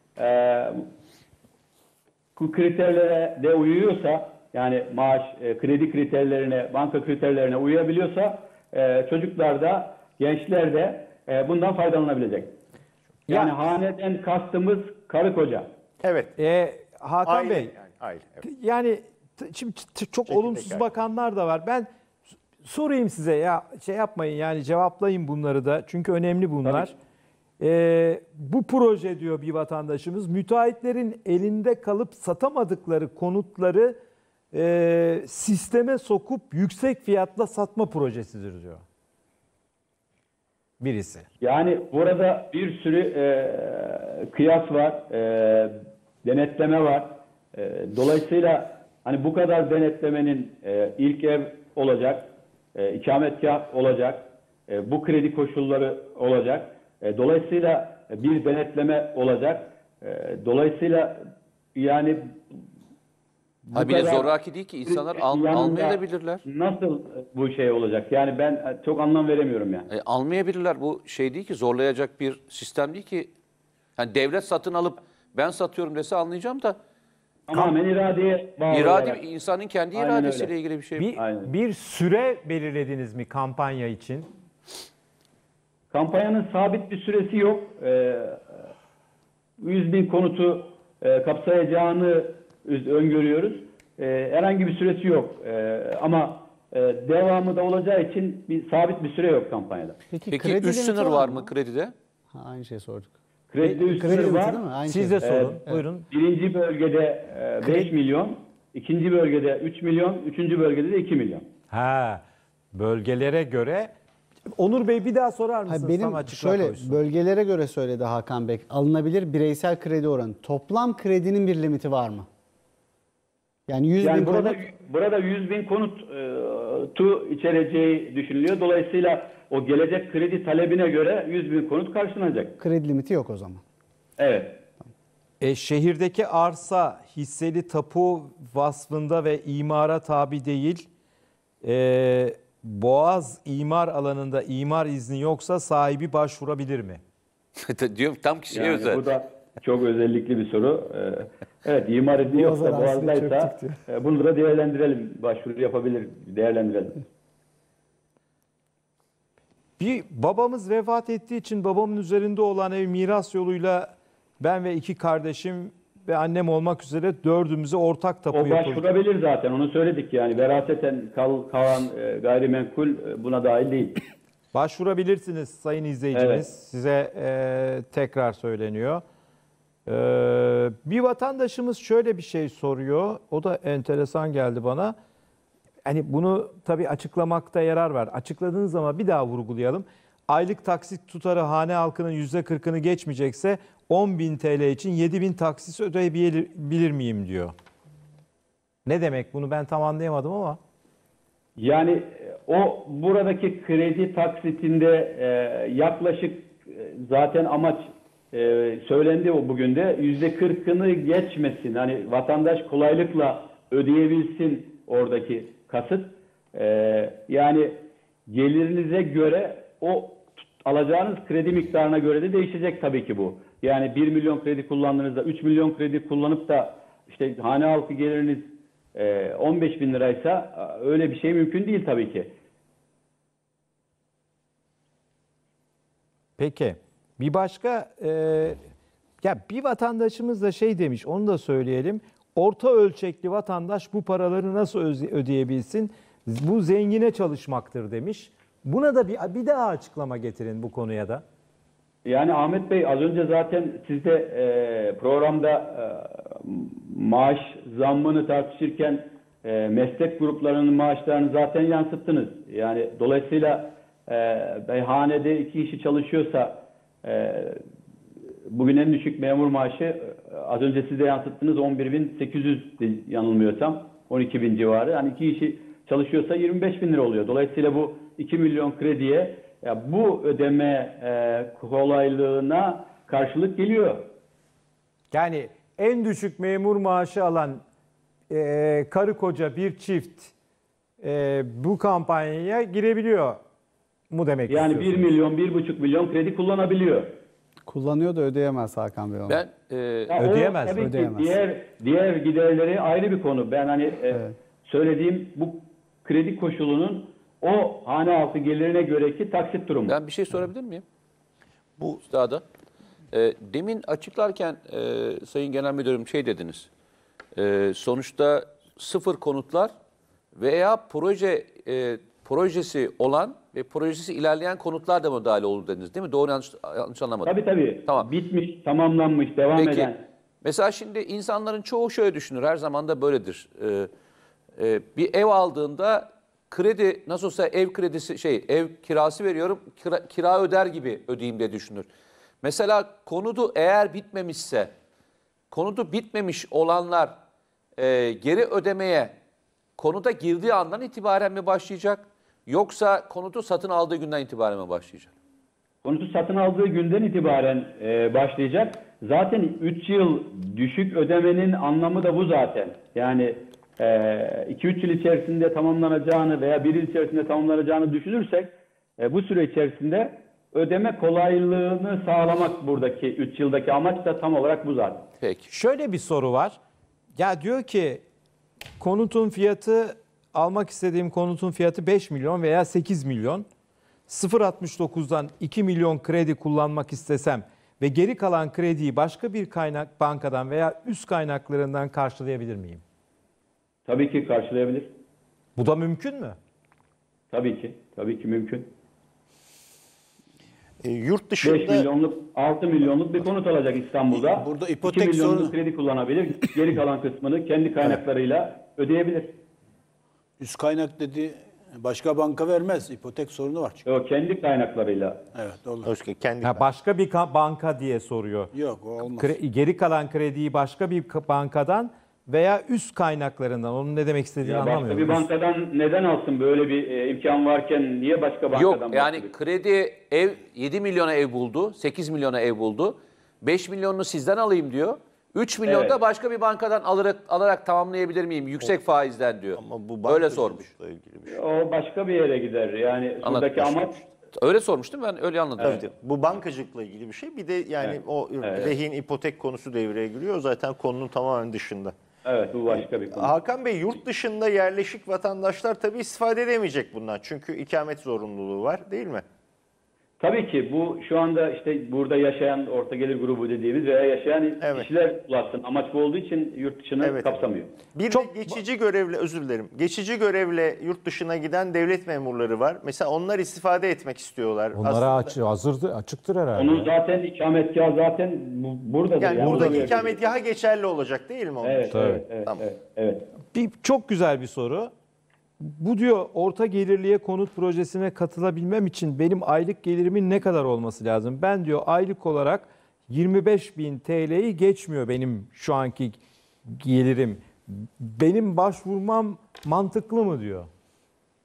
Speaker 3: bu kriterlere de uyuyorsa, yani maaş, kredi kriterlerine, banka kriterlerine uyabiliyorsa, çocuklar da, gençler de bundan faydalanabilecek. Yani haneden kastımız karı koca.
Speaker 5: Evet.
Speaker 1: Hakan
Speaker 5: Aile,
Speaker 1: Bey,
Speaker 5: yani, aile. Evet.
Speaker 1: yani şimdi çok olumsuz
Speaker 5: aile.
Speaker 1: bakanlar da var. Ben sorayım size ya şey yapmayın yani cevaplayın bunları da çünkü önemli bunlar. Bu proje diyor bir vatandaşımız müteahhitlerin elinde kalıp satamadıkları konutları sisteme sokup yüksek fiyatla satma projesidir diyor. Birisi.
Speaker 3: Yani burada bir sürü kıyas var, denetleme var. Dolayısıyla hani bu kadar denetlemenin ilk ev olacak, ikametgah olacak, bu kredi koşulları olacak. Dolayısıyla bir denetleme olacak. Dolayısıyla yani bu
Speaker 4: Bir de
Speaker 3: kadar
Speaker 4: zoraki değil ki insanlar
Speaker 3: yanında
Speaker 4: almayabilirler.
Speaker 3: Nasıl bu şey olacak? Yani ben çok anlam veremiyorum yani.
Speaker 4: Almayabilirler. Bu şey değil ki zorlayacak bir sistem değil ki. Yani devlet satın alıp ben satıyorum dese anlayacağım da
Speaker 3: Tamamen iradeye bağlı olarak.
Speaker 4: insanın kendi
Speaker 3: Aynen
Speaker 4: iradesiyle
Speaker 3: öyle.
Speaker 4: ilgili bir şey.
Speaker 3: Aynen.
Speaker 1: Bir süre belirlediniz mi kampanya için?
Speaker 3: Kampanyanın sabit bir süresi yok. 100.000 konutu kapsayacağını öngörüyoruz. Herhangi bir süresi yok. Ama devamı da olacağı için bir sabit bir süre yok kampanyada.
Speaker 4: Peki
Speaker 7: kredi
Speaker 4: üst
Speaker 7: limiti
Speaker 4: sınır var mı kredide?
Speaker 7: Ha, aynı şeyi sorduk.
Speaker 3: Kredi üst
Speaker 7: Kredi
Speaker 3: sınır
Speaker 7: limiti
Speaker 3: var.
Speaker 7: değil mi? Aynı
Speaker 1: Siz
Speaker 7: şey.
Speaker 1: de sorun. Buyurun.
Speaker 3: Birinci bölgede 5 milyon, ikinci bölgede 3 milyon, üçüncü bölgede de 2 milyon.
Speaker 1: Ha, bölgelere göre. Onur Bey bir daha sorar
Speaker 7: Ha,
Speaker 1: mısınız?
Speaker 7: benim
Speaker 1: Tam açıklığa
Speaker 7: şöyle
Speaker 1: koysun.
Speaker 7: bölgelere göre söyledi Hakan Bey. Alınabilir bireysel kredi oranı. Toplam kredinin bir limiti var mı? Yani 100
Speaker 3: Yani
Speaker 7: bin
Speaker 3: burada 100.000 konutu içereceği düşünülüyor. Dolayısıyla o gelecek kredi talebine göre 100.000 konut karşılanacak.
Speaker 7: kredi limiti yok o zaman.
Speaker 3: Evet.
Speaker 1: Şehirdeki arsa hisseli tapu vasfında ve imara tabi değil. Boğaz imar alanında imar izni yoksa sahibi başvurabilir mi?
Speaker 4: Diyorum tam kişiye
Speaker 3: Yani
Speaker 4: özel.
Speaker 3: bu da çok özellikli bir soru. Evet, imar izni
Speaker 7: Boğaz
Speaker 3: yoksa,
Speaker 7: arazisine
Speaker 3: Boğaz'daysa
Speaker 7: çöktük
Speaker 3: bunu da değerlendirelim. Başvuru yapabilir, değerlendirelim.
Speaker 1: Bir babamız vefat ettiği için babamın üzerinde olan ev miras yoluyla ben ve 2 kardeşim ve annem olmak üzere 4'ümüze ortak tapu
Speaker 3: O
Speaker 1: yapıldı.
Speaker 3: başvurabilir zaten. Onu söyledik yani. Veraseten kalan gayrimenkul buna dahil değil.
Speaker 1: Başvurabilirsiniz sayın izleyicimiz.
Speaker 3: Evet.
Speaker 1: Size tekrar söyleniyor. Bir vatandaşımız şöyle bir şey soruyor. O da enteresan geldi bana. Hani bunu tabii açıklamakta yarar var. Açıkladığınız zaman bir daha vurgulayalım. Aylık taksit tutarı hane halkının %40'ını geçmeyecekse 10.000 TL için 7.000 taksit ödeyebilir miyim diyor. Ne demek bunu ben tam anlayamadım ama.
Speaker 3: Yani O buradaki kredi taksitinde yaklaşık zaten amaç söylendi o bugün de %40'ını geçmesin. Hani vatandaş kolaylıkla ödeyebilsin oradaki kasıt. Yani gelirinize göre o alacağınız kredi miktarına göre de değişecek tabii ki bu. Yani 1 milyon kredi kullandığınızda 3 milyon kredi kullanıp da işte hane halkı geliriniz 15 bin liraysa öyle bir şey mümkün değil tabii ki.
Speaker 1: Peki. Bir başka ya bir vatandaşımız da şey demiş, onu da söyleyelim. Orta ölçekli vatandaş bu paraları nasıl ödeyebilsin? Bu zengine çalışmaktır demiş. Buna da bir daha açıklama getirin bu konuya da.
Speaker 3: Yani Ahmet Bey az önce zaten siz de programda maaş zammını tartışırken meslek gruplarının maaşlarını zaten yansıttınız. Yani dolayısıyla hanede 2 kişi çalışıyorsa bugün en düşük memur maaşı az önce siz de yansıttınız 11.800 yanılmıyorsam 12.000 civarı. Yani 2 kişi çalışıyorsa 25.000 lira oluyor. Dolayısıyla bu 2 milyon krediye bu ödeme kolaylığına karşılık geliyor.
Speaker 1: Yani en düşük memur maaşı alan karı koca bir çift bu kampanyaya girebiliyor mu demek
Speaker 3: yani
Speaker 1: istiyorsunuz?
Speaker 3: 1 milyon, 1,5 milyon kredi kullanabiliyor.
Speaker 7: Kullanıyor da ödeyemez Hakan Bey onu.
Speaker 4: Ben
Speaker 1: Ödeyemez,
Speaker 3: Tabii
Speaker 7: ödeyemez.
Speaker 3: ki diğer giderleri ayrı bir konu. Ben hani söylediğim bu kredi koşulunun o hane halkı gelirine göreki taksit durumu.
Speaker 4: Ben bir şey sorabilir miyim?
Speaker 5: Bu
Speaker 4: Üstada. Demin açıklarken Sayın Genel Müdürüm şey dediniz. Sonuçta sıfır konutlar veya projesi olan ve projesi ilerleyen konutlar da mı dahil olur dediniz değil mi? Doğru yanlış anlamadım.
Speaker 3: Tabii.
Speaker 4: Tamam.
Speaker 3: Bitmiş, tamamlanmış, devam
Speaker 4: Peki.
Speaker 3: eden.
Speaker 4: Mesela şimdi insanların çoğu şöyle düşünür. Her zaman da böyledir. Bir ev aldığında kredi nasıl olsa ev kredisi ev kirası veriyorum. Kira öder gibi ödeyeyim diye düşünür. Mesela konutu eğer bitmemişse konutu bitmemiş olanlar geri ödemeye konuta girdiği andan itibaren mi başlayacak? Yoksa konutu satın aldığı günden itibaren mi başlayacak?
Speaker 3: Konutu satın aldığı günden itibaren başlayacak. Zaten 3 yıl düşük ödemenin anlamı da bu zaten. Yani 2-3 yıl içerisinde tamamlanacağını veya 1 yıl içerisinde tamamlanacağını düşünürsek bu süre içerisinde ödeme kolaylığını sağlamak buradaki 3 yıldaki amaç da tam olarak bu zaten.
Speaker 4: Peki.
Speaker 1: Şöyle bir soru var. Ya diyor ki konutun fiyatı, almak istediğim konutun fiyatı 5 milyon veya 8 milyon. 0.69'dan 2 milyon kredi kullanmak istesem ve geri kalan krediyi başka bir bankadan veya üst kaynaklarından karşılayabilir miyim?
Speaker 3: Tabii ki karşılayabilir.
Speaker 1: Bu da mümkün mü?
Speaker 3: Tabii ki. Tabii ki mümkün.
Speaker 5: yurt
Speaker 3: 5
Speaker 5: dışında
Speaker 3: milyonluk, 6 milyonluk bir konut alacak İstanbul'da.
Speaker 2: Burada
Speaker 3: 2
Speaker 2: ipotek
Speaker 3: milyonluk
Speaker 2: sorunu-
Speaker 3: kredi kullanabilir. Geri kalan kısmını kendi kaynaklarıyla ödeyebilir.
Speaker 2: Üst kaynak dedi başka banka vermez. İpotek sorunu var çünkü.
Speaker 3: O kendi kaynaklarıyla.
Speaker 2: Evet olur.
Speaker 5: Özge kendi
Speaker 1: Başka bir banka diye soruyor.
Speaker 2: Yok o olmaz.
Speaker 1: Geri kalan krediyi başka bir bankadan veya üst kaynaklarından. Onun ne demek istediğini
Speaker 3: Ya başka
Speaker 1: anlamıyorum.
Speaker 3: bir bankadan neden alsın böyle bir imkan varken niye başka bankadan
Speaker 4: Yok yani
Speaker 3: bahsediyor?
Speaker 4: kredi 7 milyona ev buldu, 8 milyona ev buldu. 5 milyonunu sizden alayım diyor. 3 milyon da
Speaker 3: Evet.
Speaker 4: başka bir bankadan alarak tamamlayabilir miyim? Yüksek faizden diyor.
Speaker 5: ama bu
Speaker 4: Öyle sormuş.
Speaker 5: bankacılıkla ilgili bir şey.
Speaker 3: O başka bir yere gider. Yani buradaki amaç
Speaker 4: Öyle sormuştum ben öyle anladım.
Speaker 5: Evet, bu bankacılıkla ilgili bir şey. Bir de yani
Speaker 3: Evet.
Speaker 5: o rehin ipotek konusu devreye giriyor. Zaten konunun tamamen dışında.
Speaker 3: evet bu başka bir konu.
Speaker 5: Hakan Bey, yurt dışında yerleşik vatandaşlar tabii istifade edemeyecek bundan. Çünkü ikamet zorunluluğu var değil mi?
Speaker 3: Tabii ki bu şu anda işte burada yaşayan orta gelir grubu dediğimiz veya yaşayan
Speaker 5: Evet.
Speaker 3: kişiler ulaşsın. Amaç bu olduğu için yurt dışını
Speaker 5: Evet.
Speaker 3: kapsamıyor.
Speaker 5: Bir de geçici görevle, özür dilerim. Geçici görevle yurt dışına giden devlet memurları var. Mesela onlar istifade etmek istiyorlar.
Speaker 1: Onlara açıktır herhalde.
Speaker 3: Onun zaten ikametgahı zaten buradadır.
Speaker 5: Yani buradaki
Speaker 3: orada
Speaker 5: ikametgaha geçerli olacak değil mi? Onun
Speaker 3: Evet,
Speaker 5: için?
Speaker 3: evet, evet,
Speaker 5: Tamam.
Speaker 3: evet.
Speaker 1: Çok güzel bir soru. Bu diyor orta gelirliye konut projesine katılabilmem için benim aylık gelirimin ne kadar olması lazım? Ben diyor aylık olarak 25.000 TL'yi geçmiyor benim şu anki gelirim. Benim başvurmam mantıklı mı diyor?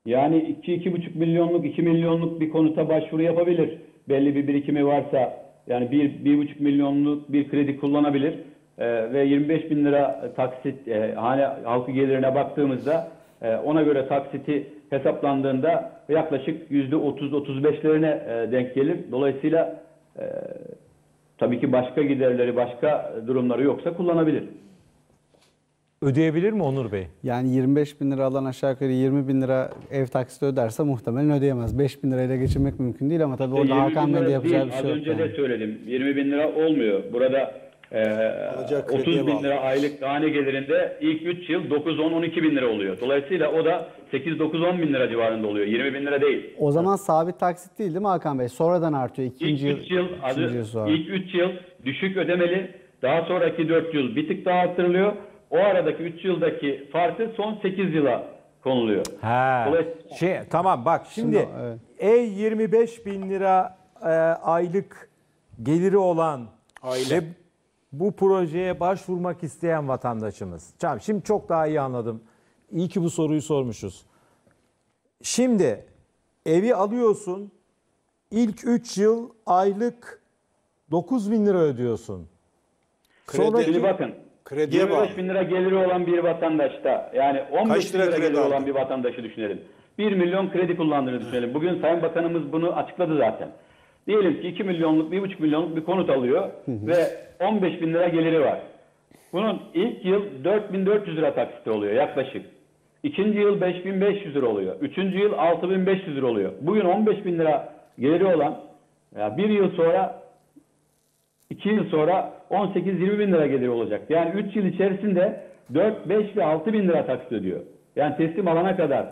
Speaker 3: Yani 2-2,5 milyonluk, 2 milyonluk bir konuta başvuru yapabilir. Belli bir birikimi varsa yani 1,5 milyonluk bir kredi kullanabilir. Ve 25 bin lira taksit hane halkı gelirine baktığımızda ona göre taksiti hesaplandığında yaklaşık %30-35'lerine denk gelir. Dolayısıyla tabii ki başka giderleri, başka durumları yoksa kullanabilir.
Speaker 1: Ödeyebilir mi Onur Bey?
Speaker 7: Yani 25 bin lira alan aşağı yukarı 20 bin lira ev taksiti öderse muhtemelen ödeyemez. 5 bin lirayla geçinmek mümkün değil ama tabii orada
Speaker 3: 20
Speaker 7: Hakan
Speaker 3: bin
Speaker 7: Bey'de
Speaker 3: lira
Speaker 7: yapacağı
Speaker 3: değil,
Speaker 7: bir şey yok.
Speaker 3: Az önce
Speaker 7: yani.
Speaker 3: de söyledim. 20 bin lira olmuyor. Burada
Speaker 2: Alacak krediye
Speaker 3: 30 bin
Speaker 2: bağlı.
Speaker 3: lira aylık hane gelirinde ilk 3 yıl 9-10-12 bin lira oluyor. Dolayısıyla o da 8-9-10 bin lira civarında oluyor. 20 bin lira değil.
Speaker 7: O zaman sabit taksit değil mi Hakan Bey? Sonradan artıyor. İkinci
Speaker 3: İlk 3 yıl,
Speaker 7: ikinci yıl sonra.
Speaker 3: ilk 3 yıl düşük ödemeli. Daha sonraki 4 yıl bir tık daha arttırılıyor. O aradaki 3 yıldaki farkı son 8 yıla konuluyor.
Speaker 1: Ha.
Speaker 3: Dolayısıyla-
Speaker 1: Tamam bak şimdi
Speaker 7: evet.
Speaker 1: 25 bin lira aylık geliri olan
Speaker 2: Aile.
Speaker 1: ve bu projeye başvurmak isteyen vatandaşımız. Tamam, şimdi çok daha iyi anladım. İyi ki bu soruyu sormuşuz. Şimdi evi alıyorsun, ilk 3 yıl aylık 9 bin lira ödüyorsun.
Speaker 3: Şimdi bakın.
Speaker 2: Krediye
Speaker 3: 25
Speaker 2: bağlı.
Speaker 3: bin lira geliri olan bir vatandaşta yani 15
Speaker 2: Kaç
Speaker 3: bin
Speaker 2: lira
Speaker 3: lira
Speaker 2: kredi
Speaker 3: geliri
Speaker 2: aldın?
Speaker 3: olan bir vatandaşı düşünelim. 1 milyon kredi kullandığını düşünelim. Bugün Sayın Bakanımız bunu açıkladı zaten. Diyelim ki 2 milyonluk, 1,5 milyonluk bir konut alıyor ve 15 bin lira geliri var. Bunun ilk yıl 4.400 lira taksiti oluyor yaklaşık. İkinci yıl 5.500 lira oluyor. Üçüncü yıl 6.500 lira oluyor. Bugün 15 bin lira geliri olan bir yıl sonra 2 yıl sonra 18-20 bin lira geliri olacak. Yani 3 yıl içerisinde 4, 5 ve 6 bin lira taksit ödüyor. Yani teslim alana kadar.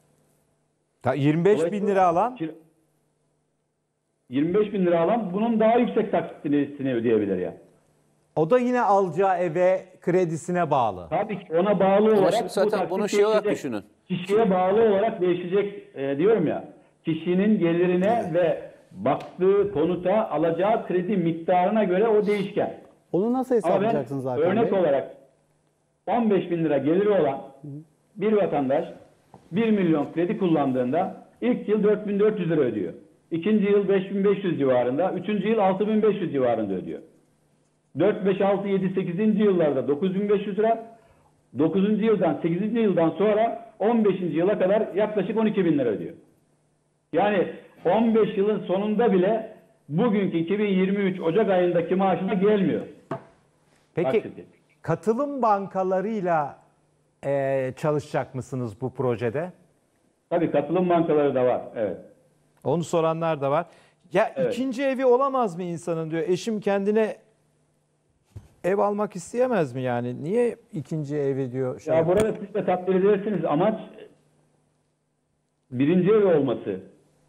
Speaker 1: 25 bin lira alan
Speaker 3: 25 bin lira alan bunun daha yüksek taksitini ödeyebilir yani.
Speaker 1: o da yine alacağı eve kredisine bağlı.
Speaker 3: Tabii ki ona bağlı olarak
Speaker 4: şimdi zaten
Speaker 3: bu taksit
Speaker 4: bunu şey olarak
Speaker 3: değişecek.
Speaker 4: düşünün.
Speaker 3: Kişiye bağlı olarak değişecek diyorum ya. Kişinin gelirine ve baktığı konuta alacağı kredi miktarına göre o değişken.
Speaker 7: Onu nasıl
Speaker 3: Ama ben
Speaker 7: hesaplayacaksınız Hakan
Speaker 3: örnek
Speaker 7: Bey?
Speaker 3: olarak 15 bin lira geliri olan bir vatandaş 1 milyon kredi kullandığında ilk yıl 4.400 lira ödüyor. İkinci yıl 5.500 civarında, üçüncü yıl 6.500 civarında ödüyor. 4, 5, 6, 7, 8. yıllarda 9.500 lira, 9. yıldan 8. yıldan sonra 15. yıla kadar yaklaşık 12 bin lira ödüyor. Yani 15 yılın sonunda bile bugünkü 2023 Ocak ayındaki maaşına gelmiyor.
Speaker 1: Peki
Speaker 3: Taksiti.
Speaker 1: katılım bankalarıyla çalışacak mısınız bu projede?
Speaker 3: Tabii katılım bankaları da var. Evet.
Speaker 1: Onu soranlar da var. Ya
Speaker 3: Evet.
Speaker 1: ikinci evi olamaz mı insanın diyor. Eşim kendine ev almak isteyemez mi yani? Niye ikinci evi diyor?
Speaker 3: Ya burada siz de takdir edersiniz. Amaç birinci ev olması.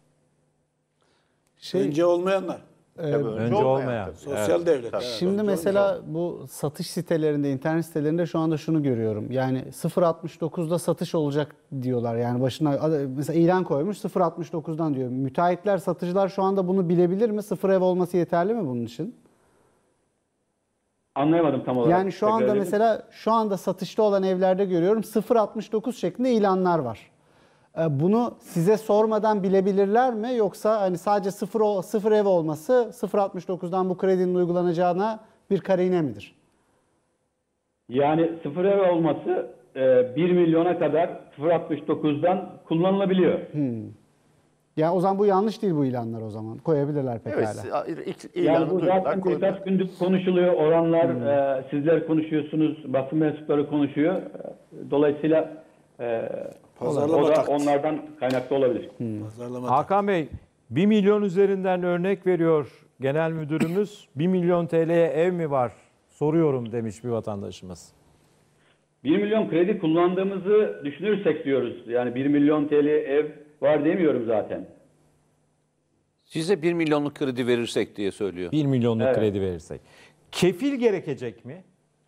Speaker 2: Önce olmayanlar.
Speaker 5: Tabii
Speaker 1: önce olmayan.
Speaker 5: tabii.
Speaker 2: Sosyal devlet. Evet,
Speaker 7: Şimdi
Speaker 2: önce
Speaker 7: mesela bu satış sitelerinde, internet sitelerinde şu anda şunu görüyorum. Yani 0.69'da satış olacak diyorlar. Yani başına mesela ilan koymuş 0.69'dan diyor. Müteahhitler, satıcılar şu anda bunu bilebilir mi? Sıfır ev olması yeterli mi bunun için?
Speaker 3: Anlayamadım tam olarak.
Speaker 7: Yani şu anda
Speaker 3: Tekrar edin.
Speaker 7: mesela şu anda satışta olan evlerde görüyorum 0.69 şeklinde ilanlar var. Bunu size sormadan bilebilirler mi? Yoksa hani sadece sıfır ev olması 0.69'dan bu kredinin uygulanacağına bir karine midir?
Speaker 3: Yani sıfır ev olması 1 milyona kadar 0.69'dan kullanılabiliyor.
Speaker 7: Ya o zaman bu yanlış değil bu ilanlar o zaman. Koyabilirler pekala.
Speaker 5: Evet, ilk
Speaker 3: Yani
Speaker 5: ilanı
Speaker 3: bu
Speaker 5: duydular,
Speaker 3: zaten
Speaker 5: koydular.
Speaker 3: birkaç gündür konuşuluyor. Oranlar sizler konuşuyorsunuz, basın mensupları konuşuyor. Dolayısıyla
Speaker 2: Pazarlama
Speaker 3: o da
Speaker 2: taktiği.
Speaker 3: onlardan kaynaklı olabilir.
Speaker 2: Pazarlama
Speaker 1: Hakan Bey 1 milyon üzerinden örnek veriyor genel müdürümüz. 1 milyon TL'ye ev mi var? Soruyorum demiş bir vatandaşımız.
Speaker 3: 1 milyon kredi kullandığımızı düşünürsek diyoruz. Yani 1 milyon TL ev var demiyorum zaten.
Speaker 4: Size 1 milyonluk kredi verirsek diye söylüyor.
Speaker 1: 1 milyonluk
Speaker 3: Evet.
Speaker 1: kredi verirsek. Kefil gerekecek mi?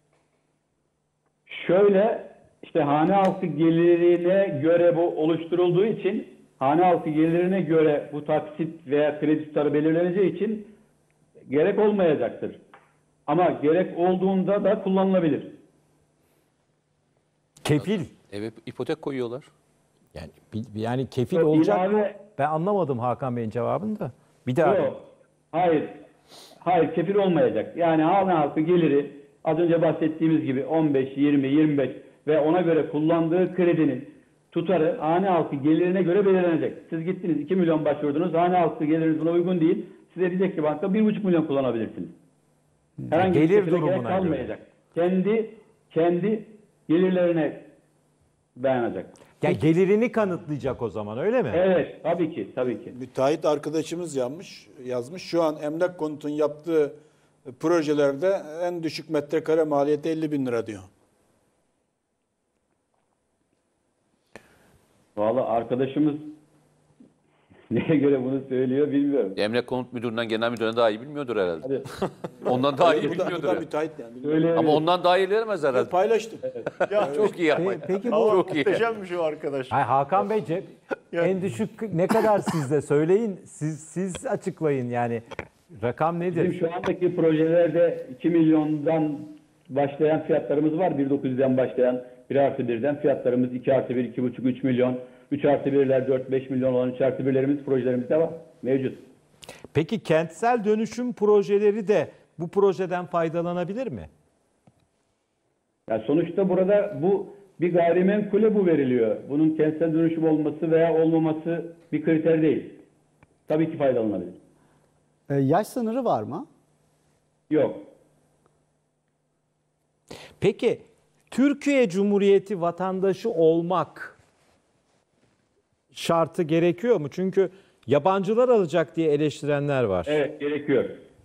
Speaker 3: Şöyle işte hane halkı gelirine göre bu oluşturulduğu için hane halkı gelirine göre bu taksit veya kredi tutarı belirleneceği için gerek olmayacaktır. Ama gerek olduğunda da kullanılabilir.
Speaker 1: Kefil.
Speaker 4: Eve ipotek koyuyorlar.
Speaker 1: Yani kefil
Speaker 3: Yok,
Speaker 1: olacak mı?
Speaker 3: ilave-
Speaker 1: Ben anlamadım Hakan Bey'in cevabını da. Bir daha.
Speaker 3: Yok. Hayır. Hayır, kefil olmayacak. Yani hane halkı geliri az önce bahsettiğimiz gibi 15, 20, 25 ve ona göre kullandığı kredinin tutarı hane halkı gelirine göre belirlenecek. Siz gittiniz 2 milyon başvurdunuz. Hane halkı geliriniz buna uygun değil. Size diyecek ki banka 1,5 milyon kullanabilirsiniz. Herhangi bir
Speaker 1: Gelir
Speaker 3: kefile
Speaker 1: durumuna
Speaker 3: gerek
Speaker 1: göre.
Speaker 3: kalmayacak. Kendi gelirlerine dayanacak.
Speaker 1: Ya gelirini kanıtlayacak o zaman, öyle mi?
Speaker 3: Evet, tabii ki, tabii ki.
Speaker 2: Müteahhit arkadaşımız yazmış. Şu an Emlak Konut'un yaptığı projelerde en düşük metrekare maliyeti 50 bin lira diyor.
Speaker 3: Vallahi arkadaşımız neye göre bunu söylüyor bilmiyorum.
Speaker 4: Emlak Konut Müdürü'nden genel müdürüne daha iyi bilmiyordur herhalde.
Speaker 3: Hadi.
Speaker 4: Ondan daha iyi
Speaker 2: Bu da
Speaker 4: bilmiyordur. herhalde.
Speaker 2: müteahhit yani.
Speaker 3: Söyle.
Speaker 4: Ama ondan daha iyi bilemez herhalde.
Speaker 2: Paylaştım.
Speaker 4: Çok iyi ama.
Speaker 1: Peki
Speaker 5: Ama
Speaker 1: bu
Speaker 4: Çok iyi.
Speaker 5: muhteşemmiş o arkadaş.
Speaker 1: Hayır, Hakan Bey en düşük ne kadar sizde söyleyin, siz açıklayın yani rakam
Speaker 3: Bizim
Speaker 1: nedir?
Speaker 3: şu andaki projelerde 2 milyondan başlayan fiyatlarımız var. 1.900'den başlayan 1+1'den fiyatlarımız 2+1, 2,5, 3 milyon. 3+1'ler 4-5 milyon olan 3+1'lerimiz projelerimizde var. Mevcut.
Speaker 1: Peki kentsel dönüşüm projeleri de bu projeden faydalanabilir mi?
Speaker 3: Yani sonuçta burada bu bir gayrimenkule bu veriliyor. Bunun kentsel dönüşüm olması veya olmaması bir kriter değil. Tabii ki faydalanabilir.
Speaker 7: Yaş sınırı var mı?
Speaker 3: Yok.
Speaker 1: Peki Türkiye Cumhuriyeti vatandaşı olmak şartı gerekiyor mu? Çünkü yabancılar alacak diye eleştirenler var.
Speaker 3: Evet, gerekiyor.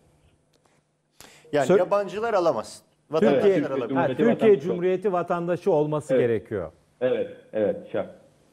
Speaker 5: Yani
Speaker 1: Sö-
Speaker 5: yabancılar alamaz.
Speaker 1: Türkiye,
Speaker 5: Vatandaşlar
Speaker 3: Türkiye
Speaker 5: alabilir.
Speaker 1: ha,
Speaker 3: Cumhuriyeti
Speaker 1: Türkiye
Speaker 3: vatandaşı.
Speaker 1: Cumhuriyeti vatandaşı olması
Speaker 3: Evet.
Speaker 1: gerekiyor.
Speaker 3: Evet, evet, şart.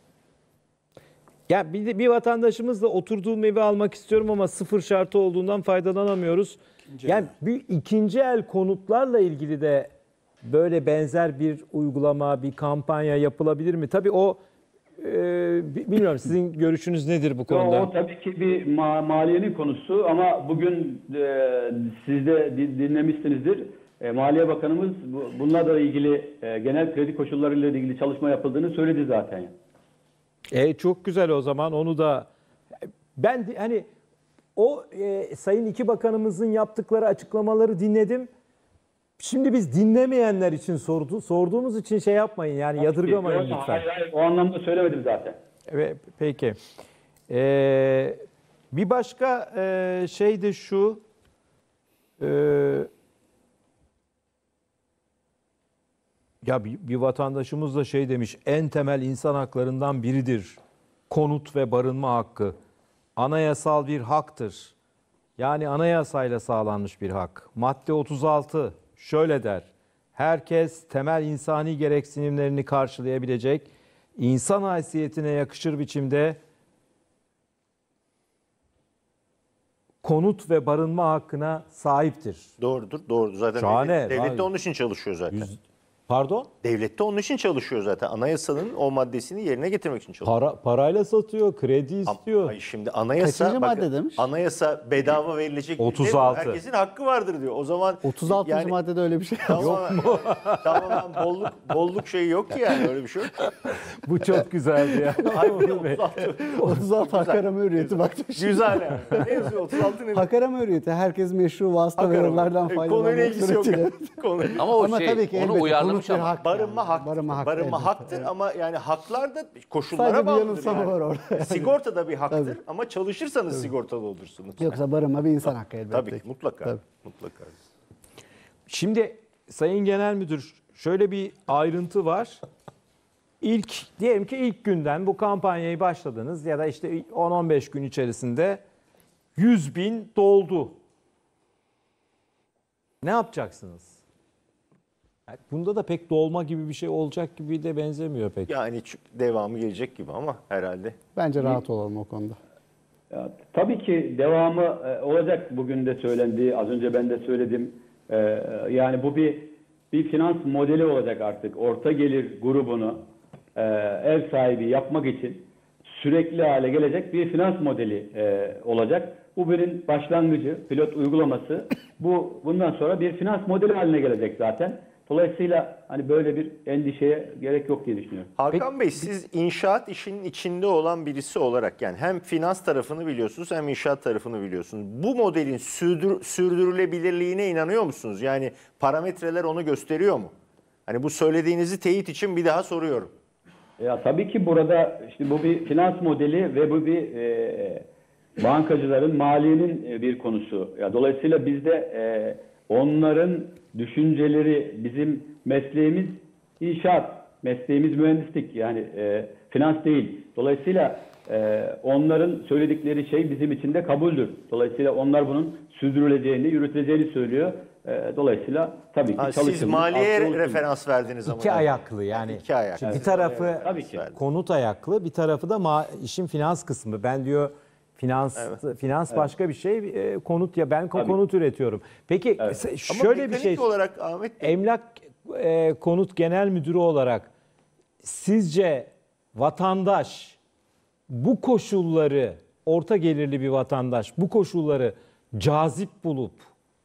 Speaker 1: Ya bir vatandaşımızla oturduğum evi almak istiyorum ama sıfır şartı olduğundan faydalanamıyoruz. Yani bir ikinci el konutlarla ilgili de böyle benzer bir uygulama, bir kampanya yapılabilir mi? Tabii o bilmiyorum, sizin görüşünüz nedir bu konuda?
Speaker 3: O tabii ki bir maliyenin konusu ama bugün siz de dinlemişsinizdir. Maliye Bakanımız bunlarla ilgili genel kredi koşullarıyla ilgili çalışma yapıldığını söyledi zaten.
Speaker 1: Çok güzel, o zaman onu da ben hani o Sayın iki bakanımızın yaptıkları açıklamaları dinledim. Şimdi biz dinlemeyenler için sorduğumuz için şey yapmayın yani, yadırgamayın lütfen.
Speaker 3: Hayır, o anlamda söylemedim zaten.
Speaker 1: Evet, peki. Bir başka şey de şu. Ya bir vatandaşımız da şey demiş, en temel insan haklarından biridir konut ve barınma hakkı. Anayasal bir haktır. Yani anayasayla sağlanmış bir hak. Madde 36 şöyle der: herkes temel insani gereksinimlerini karşılayabilecek, insan haysiyetine yakışır biçimde konut ve barınma hakkına sahiptir.
Speaker 5: Doğrudur, doğrudur. Zaten
Speaker 1: Şahane.
Speaker 5: devlet de onun için çalışıyor zaten.
Speaker 1: Pardon?
Speaker 5: Devlet de onun için çalışıyor zaten. Anayasanın o maddesini yerine getirmek için çalışıyor.
Speaker 1: Parayla satıyor, kredi istiyor.
Speaker 5: Ay şimdi anayasa,
Speaker 7: Kaçıncı
Speaker 5: bakın,
Speaker 7: madde demiş?
Speaker 5: Anayasa bedava verilecek bir
Speaker 1: 36.
Speaker 5: şey. Herkesin hakkı vardır diyor. O zaman
Speaker 7: 36.
Speaker 5: yani
Speaker 7: maddede öyle bir şey yok.
Speaker 5: tamamen bolluk şeyi yok ki yani, öyle bir şey yok.
Speaker 1: Bu çok güzeldi ya.
Speaker 5: Hayır,
Speaker 1: Onur Bey.
Speaker 7: 36 hak arama hürriyeti baktım.
Speaker 5: Güzel yani. Ne yazıyor 36 ne?
Speaker 7: Hak arama hürriyeti herkes meşru vasıta ve yollardan
Speaker 5: Konuyla
Speaker 7: faydalanmak
Speaker 5: ilgisi yok.
Speaker 7: suretiyle.
Speaker 4: Ama o
Speaker 7: Ama
Speaker 4: şey,
Speaker 7: tabii ki
Speaker 4: onu
Speaker 7: elbette
Speaker 4: uyarlamış
Speaker 7: konut bir
Speaker 4: ama.
Speaker 7: hak.
Speaker 5: Barınma haktır.
Speaker 7: Barınma hak,
Speaker 5: haktır
Speaker 7: elbette.
Speaker 5: ama yani haklar da koşullara
Speaker 7: Sadece bir
Speaker 5: bağlıdır.
Speaker 7: yanılsama
Speaker 5: Yani.
Speaker 7: var orada.
Speaker 5: Sigorta da bir haktır
Speaker 7: Tabii.
Speaker 5: ama çalışırsanız sigortalı olursunuz.
Speaker 7: Yoksa barınma bir insan hakkı elbette.
Speaker 5: Tabii ki mutlaka.
Speaker 7: Tabii.
Speaker 5: Mutlaka.
Speaker 1: Şimdi Sayın Genel Müdür, şöyle bir ayrıntı var. Diyelim ki ilk günden bu kampanyayı başladınız ya da işte 10-15 gün içerisinde 100.000 doldu. Ne yapacaksınız? Yani bunda da pek dolma gibi bir şey olacak gibi de benzemiyor pek.
Speaker 5: Yani devamı gelecek gibi ama herhalde.
Speaker 7: Bence rahat olalım o konuda.
Speaker 3: Ya, tabii ki devamı olacak, bugün de söylendi, az önce ben de söyledim. Yani bu bir finans modeli olacak artık. Orta gelir grubunu ev sahibi yapmak için sürekli hale gelecek bir finans modeli olacak. Bu bir başlangıcı, pilot uygulaması. Bundan sonra bir finans modeli haline gelecek zaten. Dolayısıyla hani böyle bir endişeye gerek yok diye düşünüyorum.
Speaker 5: Hakan Bey, siz inşaat işinin içinde olan birisi olarak, yani hem finans tarafını biliyorsunuz hem inşaat tarafını biliyorsunuz. Bu modelin sürdürülebilirliğine inanıyor musunuz? Yani parametreler onu gösteriyor mu? Hani bu söylediğinizi teyit için bir daha soruyorum.
Speaker 3: Ya tabii ki burada işte bu bir finans modeli ve bu bir bankacıların maliyenin bir konusu. Ya dolayısıyla bizde onların düşünceleri, bizim mesleğimiz inşaat, mesleğimiz mühendislik, yani finans değil. Dolayısıyla onların söyledikleri şey bizim için de kabuldür. Dolayısıyla onlar bunun sürdürüleceğini, yürütüleceğini söylüyor. Dolayısıyla tabii ki çalışılmış.
Speaker 5: Siz maliye referans verdiniz ama.
Speaker 1: İki ayaklı yani.
Speaker 5: İki ayaklı.
Speaker 1: Şimdi bir tarafı
Speaker 3: Tabii ki.
Speaker 1: konut ayaklı, bir tarafı da işin finans kısmı. Ben diyor finans başka bir şey, konut ya ben konut üretiyorum. Peki
Speaker 5: Ama
Speaker 1: şöyle bir şey.
Speaker 5: mekanik olarak Ahmet Bey,
Speaker 1: Emlak Konut Genel Müdürü olarak sizce vatandaş bu koşulları, orta gelirli bir vatandaş bu koşulları cazip bulup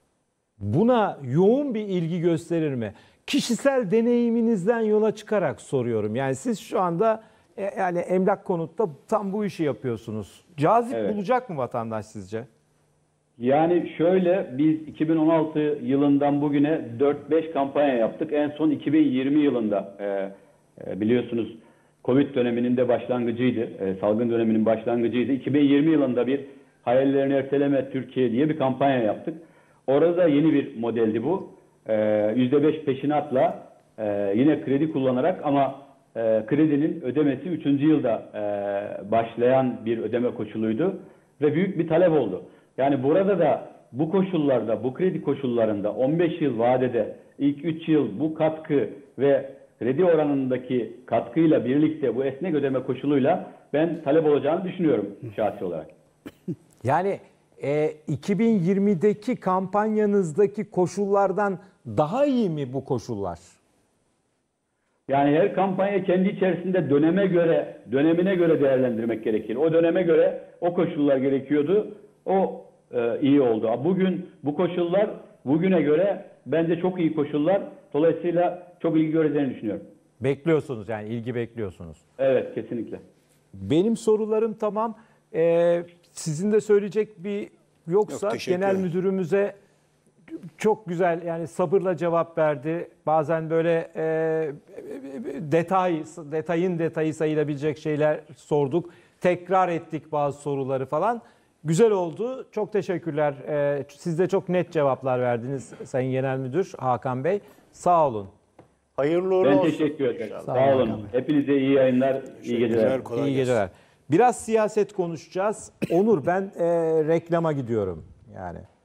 Speaker 1: buna yoğun bir ilgi gösterir mi? Kişisel deneyiminizden yola çıkarak soruyorum. Yani siz şu anda yani Emlak Konut'ta tam bu işi yapıyorsunuz. Cazip
Speaker 3: Evet.
Speaker 1: bulacak mı vatandaş sizce?
Speaker 3: Yani şöyle, biz 2016 yılından bugüne 4-5 kampanya yaptık. En son 2020 yılında biliyorsunuz Covid döneminin de başlangıcıydı. Salgın döneminin başlangıcıydı. 2020 yılında bir hayallerini erteleme Türkiye diye bir kampanya yaptık. Orada yeni bir modeldi bu. %5 peşinatla yine kredi kullanarak ama kredinin ödemesi 3. yılda başlayan bir ödeme koşuluydu ve büyük bir talep oldu. Yani burada da bu koşullarda, bu kredi koşullarında 15 yıl vadede ilk 3 yıl bu katkı ve kredi oranındaki katkıyla birlikte bu esnek ödeme koşuluyla ben talep olacağını düşünüyorum şahsi olarak.
Speaker 1: Yani 2020'deki kampanyanızdaki koşullardan daha iyi mi bu koşullar?
Speaker 3: Yani her kampanya kendi içerisinde dönemine göre değerlendirmek gerekir. O döneme göre o koşullar gerekiyordu. O iyi oldu. Bugün bu koşullar bugüne göre bence çok iyi koşullar. Dolayısıyla çok ilgi göreceğini düşünüyorum.
Speaker 1: Bekliyorsunuz yani ilgi bekliyorsunuz.
Speaker 3: Evet, kesinlikle.
Speaker 1: Benim sorularım tamam. Sizin de söyleyecek bir yoksa
Speaker 2: Yok, teşekkür
Speaker 1: genel
Speaker 2: ederim.
Speaker 1: müdürümüze çok güzel yani sabırla cevap verdi. Bazen böyle detayın detayı sayılabilecek şeyler sorduk. Tekrar ettik bazı soruları falan. Güzel oldu. Çok teşekkürler. Siz de çok net cevaplar verdiniz Sayın Genel Müdür Hakan Bey. Sağ olun.
Speaker 5: hayırlı uğurlu
Speaker 3: Ben
Speaker 5: olsun.
Speaker 3: teşekkür ederim.
Speaker 5: İnşallah.
Speaker 3: Sağ olun. Hepinize iyi yayınlar, iyi geceler.
Speaker 2: Kolay
Speaker 1: İyi
Speaker 2: gelsin.
Speaker 1: geceler. Biraz siyaset konuşacağız. Onur ben reklama gidiyorum yani.